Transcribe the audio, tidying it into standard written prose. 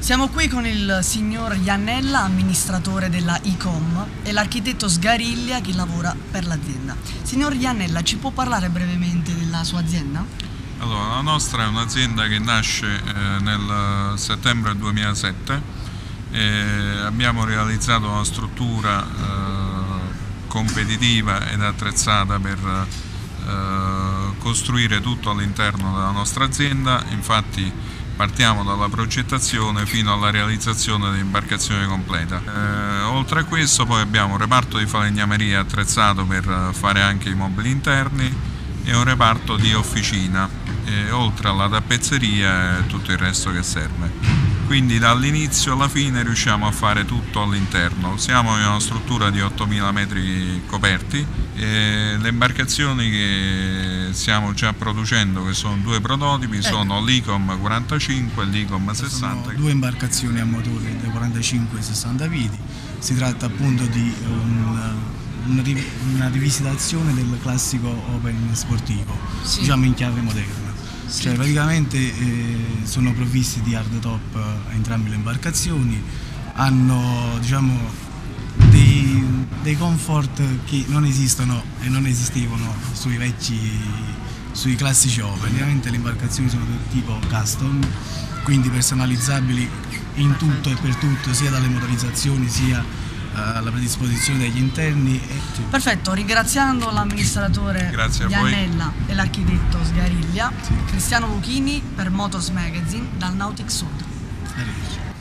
Siamo qui con il signor Iannella, amministratore della ICOM, e l'architetto Sgariglia che lavora per l'azienda. Signor Iannella, ci può parlare brevemente della sua azienda? Allora, la nostra è un'azienda che nasce nel settembre 2007 e abbiamo realizzato una struttura competitiva ed attrezzata per costruire tutto all'interno della nostra azienda. Infatti partiamo dalla progettazione fino alla realizzazione dell'imbarcazione completa. Oltre a questo poi abbiamo un reparto di falegnameria attrezzato per fare anche i mobili interni e un reparto di officina, oltre alla tappezzeria e tutto il resto che serve. Quindi dall'inizio alla fine riusciamo a fare tutto all'interno. Siamo in una struttura di 8.000 metri coperti e le imbarcazioni che stiamo già producendo, che sono due prototipi, sono l'ICOM 45 e l'ICOM 60. Sono due imbarcazioni a motore da 45 e 60 piedi. Si tratta appunto di una rivisitazione del classico open sportivo, sì, diciamo in chiave moderna. Sì. Cioè praticamente sono provvisti di hardtop entrambe le imbarcazioni, hanno diciamo dei comfort che non esistono e non esistevano sui classici open. Ovviamente le imbarcazioni sono del tipo custom, quindi personalizzabili in tutto e per tutto, sia dalle motorizzazioni sia alla predisposizione degli interni. Perfetto, ringraziando l'amministratore Iannella e l'architetto Sgariglia, sì. Cristiano Luchini per Motors Magazine dal Nautic Sud.